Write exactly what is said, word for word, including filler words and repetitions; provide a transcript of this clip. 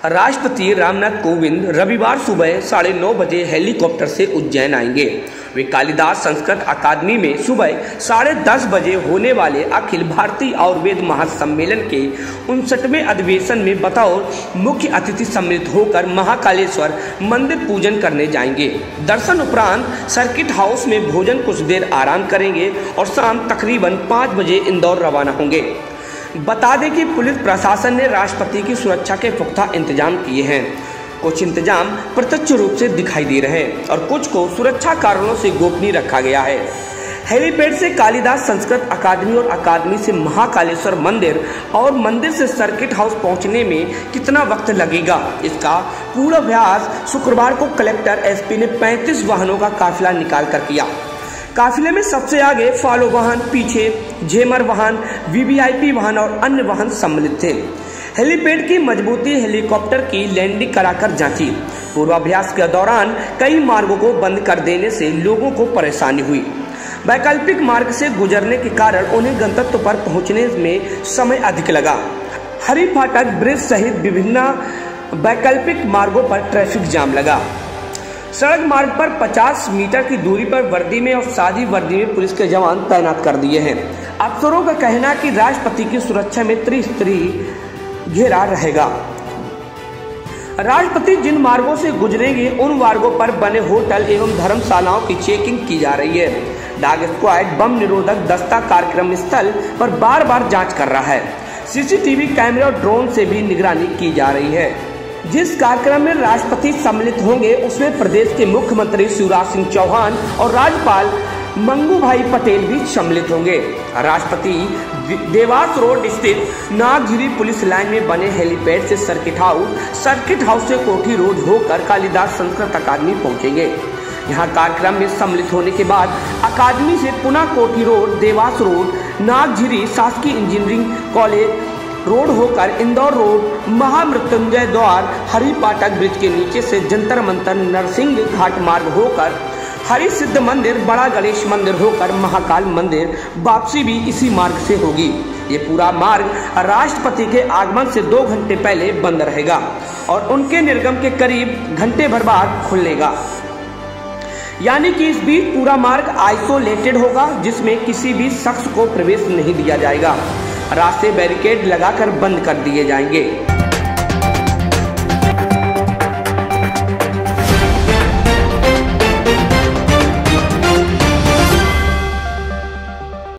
राष्ट्रपति रामनाथ कोविंद रविवार सुबह साढ़े नौ बजे हेलीकॉप्टर से उज्जैन आएंगे। वे कालिदास संस्कृत अकादमी में सुबह साढ़े दस बजे होने वाले अखिल भारतीय आयुर्वेद महासम्मेलन के उनसठवें अधिवेशन में बतौर मुख्य अतिथि सम्मिलित होकर महाकालेश्वर मंदिर पूजन करने जाएंगे। दर्शन उपरांत सर्किट हाउस में भोजन कुछ देर आराम करेंगे और शाम तकरीबन पाँच बजे इंदौर रवाना होंगे। बता दें कि पुलिस प्रशासन ने राष्ट्रपति की सुरक्षा के पुख्ता इंतजाम किए हैं। कुछ इंतजाम प्रत्यक्ष रूप से दिखाई दे रहे हैं और कुछ को सुरक्षा कारणों से गोपनीय रखा गया है। हेलीपैड से कालिदास संस्कृत अकादमी और अकादमी से महाकालेश्वर मंदिर और मंदिर से सर्किट हाउस पहुंचने में कितना वक्त लगेगा, इसका पूर्वाभ्यास शुक्रवार को कलेक्टर एसपी ने पैंतीस वाहनों का काफिला निकाल कर किया। काफिले में सबसे आगे फॉलो वाहन, पीछे झेमर वाहन, वीवीआईपी वाहन और अन्य वाहन सम्मिलित थे। हेलीपैड की मजबूती हेलीकॉप्टर की लैंडिंग कराकर जांची। पूर्वाभ्यास के दौरान कई मार्गों को बंद कर देने से लोगों को परेशानी हुई। वैकल्पिक मार्ग से गुजरने के कारण उन्हें गंतव्य पर पहुंचने में समय अधिक लगा। हरी फाटक ब्रिज सहित विभिन्न वैकल्पिक मार्गों पर ट्रैफिक जाम लगा। सड़क मार्ग पर पचास मीटर की दूरी पर वर्दी में और सादी वर्दी में पुलिस के जवान तैनात कर दिए हैं। अफसरों का कहना है कि राष्ट्रपति की सुरक्षा में त्रिस्तरीय घेरा रहेगा। राष्ट्रपति जिन मार्गों से गुजरेंगे उन मार्गों पर बने होटल एवं धर्मशालाओं की चेकिंग की जा रही है। डॉग स्क्वाड बम निरोधक दस्ता कार्यक्रम स्थल पर बार बार जांच कर रहा है। सीसीटीवी कैमरे और ड्रोन से भी निगरानी की जा रही है। जिस कार्यक्रम में राष्ट्रपति सम्मिलित होंगे उसमें प्रदेश के मुख्यमंत्री शिवराज सिंह चौहान और राज्यपाल मंगू भाई पटेल भी सम्मिलित होंगे। राष्ट्रपति देवास रोड स्थित नागझिरी पुलिस लाइन में बने हेलीपैड से सर्किट हाउस, सर्किट हाउस से कोठी रोड होकर कालिदास संस्कृत अकादमी पहुंचेंगे। यहां कार्यक्रम में सम्मिलित होने के बाद अकादमी से पुनः कोठी रोड, देवास रोड, नागझिरी शासकीय इंजीनियरिंग कॉलेज रोड होकर इंदौर रोड, महामृत्युंजय द्वार, हरी फाटक ब्रिज के नीचे से जंतर मंतर नरसिंह घाट मार्ग होकर हरि सिद्ध मंदिर, बड़ा गणेश मंदिर होकर महाकाल मंदिर, वापसी भी इसी मार्ग से होगी। ये पूरा मार्ग राष्ट्रपति के आगमन से दो घंटे पहले बंद रहेगा और उनके निर्गम के करीब घंटे भर बाद खुलेगा। यानी कि इस बीच पूरा मार्ग आइसोलेटेड होगा, जिसमें किसी भी शख्स को प्रवेश नहीं दिया जाएगा। रास्ते बैरिकेड लगाकर बंद कर दिए जाएंगे।